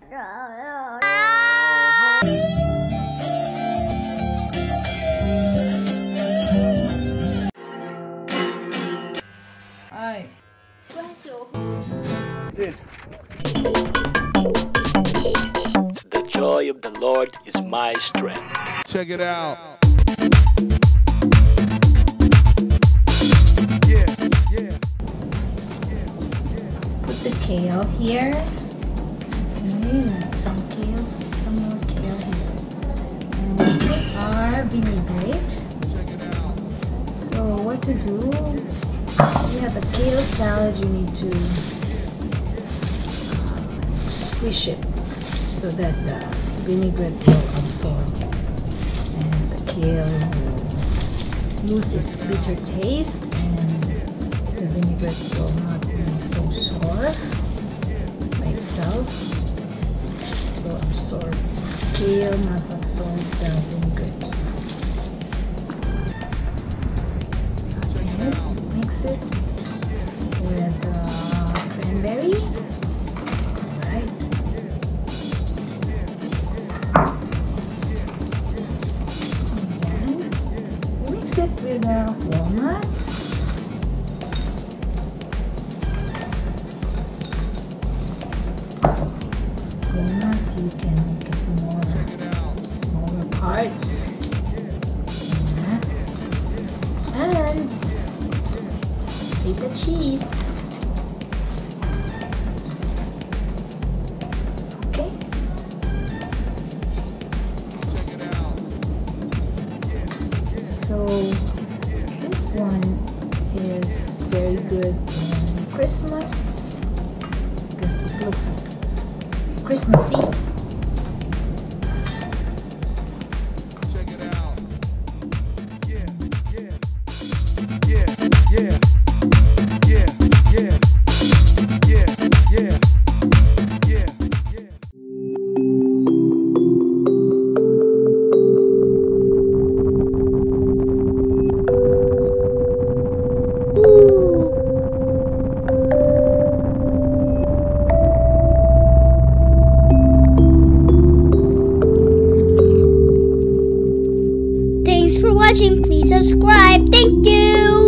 Hi. The joy of the Lord is my strength. Check it out. Put the kale here. Okay, some kale, some more kale here. And we put our vinaigrette. Check it out. So what to do? If you have a kale salad, you need to squish it so that the vinaigrette will absorb and the kale will lose its bitter taste and the vinaigrette will not be so sour by itself. It will absorb. Kale must absorb the vinaigrette. Okay, mix it with cranberry. Alright. Mix it with walnuts. Walnuts, you can make it more smaller parts. And feta cheese. Okay. So this one is very good in Christmas because it looks Christmassy. Check it out. Thanks for watching. Please subscribe. Thank you.